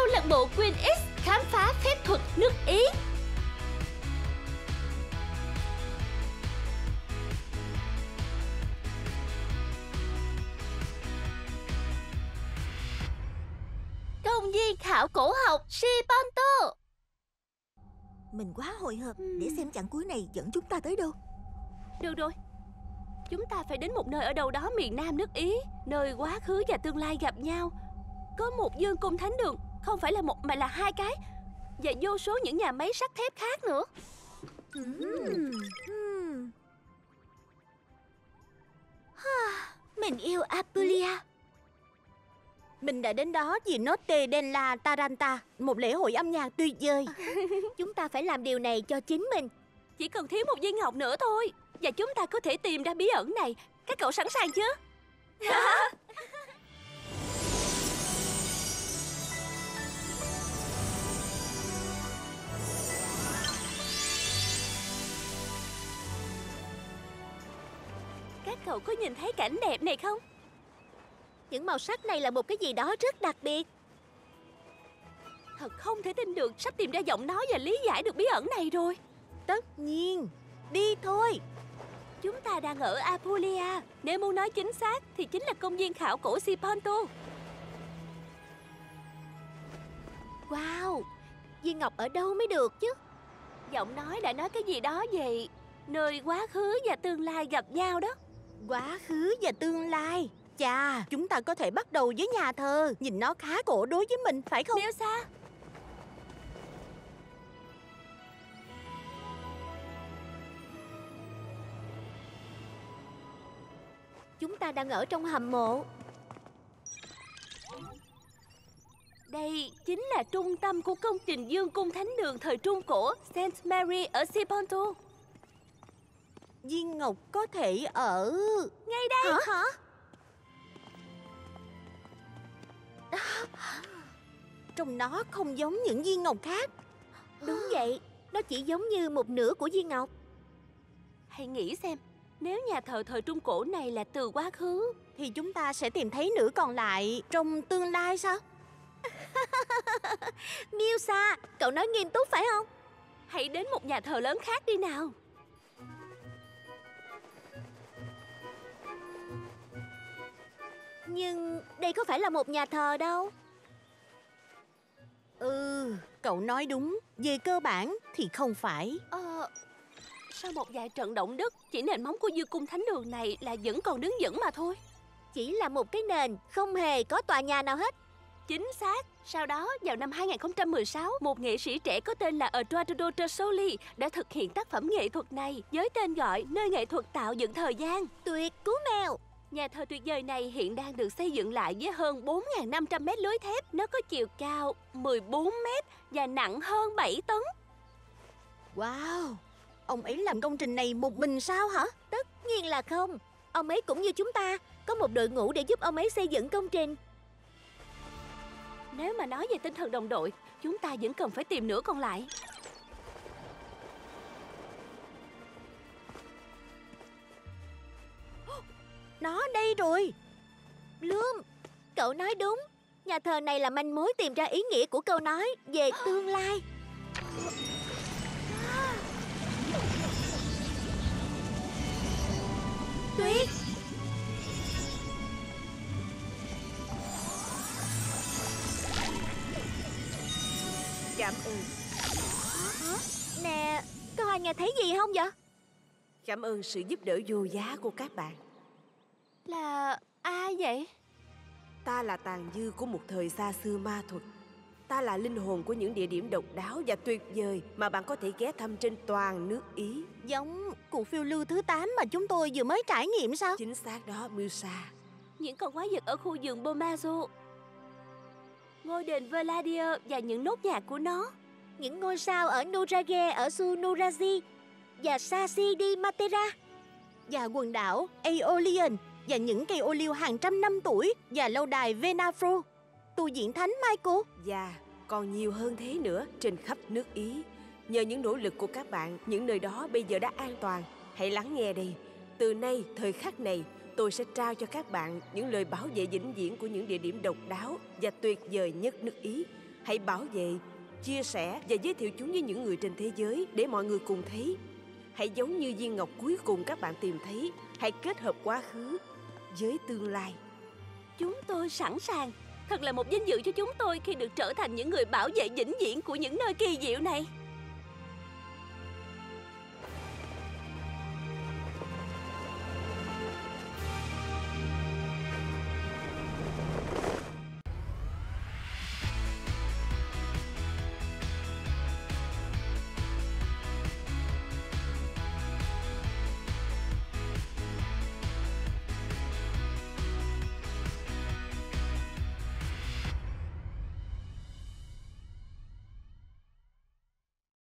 Câu lạc bộ Queen X khám phá phép thuật nước Ý. Công viên khảo cổ học Siponto. Mình quá hồi hộp. Để xem chặng cuối này dẫn chúng ta tới đâu. Được rồi, chúng ta phải đến một nơi ở đâu đó miền Nam nước Ý, nơi quá khứ và tương lai gặp nhau. Có một dương cung thánh đường, không phải là một mà là hai cái, và vô số những nhà máy sắt thép khác nữa. Mình yêu Apulia. Mình đã đến đó vì Notte della Taranta, một lễ hội âm nhạc tuyệt vời. Chúng ta phải làm điều này cho chính mình. Chỉ cần thiếu một viên ngọc nữa thôi, và chúng ta có thể tìm ra bí ẩn này. Các cậu sẵn sàng chưa? Các cậu có nhìn thấy cảnh đẹp này không? Những màu sắc này là một cái gì đó rất đặc biệt. Thật không thể tin được, sắp tìm ra giọng nói và lý giải được bí ẩn này rồi. Tất nhiên, đi thôi. Chúng ta đang ở Apulia. Nếu muốn nói chính xác thì chính là công viên khảo cổ Siponto. Wow, viên ngọc ở đâu mới được chứ? Giọng nói đã nói cái gì đó về nơi quá khứ và tương lai gặp nhau đó. Quá khứ và tương lai. Chà, chúng ta có thể bắt đầu với nhà thờ. Nhìn nó khá cổ đối với mình, phải không? Elsa, Chúng ta đang ở trong hầm mộ. đây chính là trung tâm của công trình dương cung thánh đường thời Trung Cổ Saint Mary ở Siponto. Viên ngọc có thể ở... Ngay đây. Hả? Trông nó không giống những viên ngọc khác. Đúng vậy, nó chỉ giống như một nửa của viên ngọc. Hãy nghĩ xem, nếu nhà thờ thời Trung Cổ này là từ quá khứ thì chúng ta sẽ tìm thấy nửa còn lại trong tương lai sao? Miusa, cậu nói nghiêm túc phải không? hãy đến một nhà thờ lớn khác đi nào. Nhưng đây có phải là một nhà thờ đâu. Cậu nói đúng. Về cơ bản thì không phải. Sau một vài trận động đất, chỉ nền móng của dương cung thánh đường này là vẫn còn đứng vững mà thôi. Chỉ là một cái nền, không hề có tòa nhà nào hết. Chính xác. Sau đó, vào năm 2016, một nghệ sĩ trẻ có tên là Eduardo Terzoli đã thực hiện tác phẩm nghệ thuật này với tên gọi Nơi nghệ thuật tạo dựng thời gian. Tuyệt cú mèo. Nhà thờ tuyệt vời này hiện đang được xây dựng lại với hơn 4.500 mét lưới thép. Nó có chiều cao 14 mét và nặng hơn 7 tấn. Wow, ông ấy làm công trình này một mình sao hả? Tất nhiên là không. Ông ấy cũng như chúng ta, có một đội ngũ để giúp ông ấy xây dựng công trình. Nếu mà nói về tinh thần đồng đội, chúng ta vẫn cần phải tìm nửa còn lại. Nó đây rồi. Bloom, cậu nói đúng. Nhà thờ này là manh mối tìm ra ý nghĩa của câu nói về tương lai. Tuyết. Cảm ơn. Nè, có ai nghe thấy gì không vậy? Cảm ơn sự giúp đỡ vô giá của các bạn. Là ai vậy? Ta là tàn dư của một thời xa xưa ma thuật. Ta là linh hồn của những địa điểm độc đáo và tuyệt vời mà bạn có thể ghé thăm trên toàn nước Ý. Giống cuộc phiêu lưu thứ 8 mà chúng tôi vừa mới trải nghiệm sao? Chính xác đó, Musa. Những con quái vật ở khu vườn Bomazo, ngôi đền Valadia và những nốt nhạc của nó. Những ngôi sao ở Nurage ở Su Nurazi và Sasi di Matera. Và quần đảo Aeolian và những cây ô liu hàng trăm năm tuổi và lâu đài Venafro. Tu viện thánh Michael. Và còn nhiều hơn thế nữa trên khắp nước Ý. Nhờ những nỗ lực của các bạn, những nơi đó bây giờ đã an toàn. Hãy lắng nghe đây. Từ nay, thời khắc này, tôi sẽ trao cho các bạn những lời bảo vệ vĩnh viễn của những địa điểm độc đáo và tuyệt vời nhất nước Ý. Hãy bảo vệ, chia sẻ và giới thiệu chúng với những người trên thế giới để mọi người cùng thấy. Hãy giống như viên ngọc cuối cùng các bạn tìm thấy. Hãy kết hợp quá khứ với tương lai. Chúng tôi sẵn sàng. Thật là một vinh dự cho chúng tôi khi được trở thành những người bảo vệ vĩnh viễn của những nơi kỳ diệu này.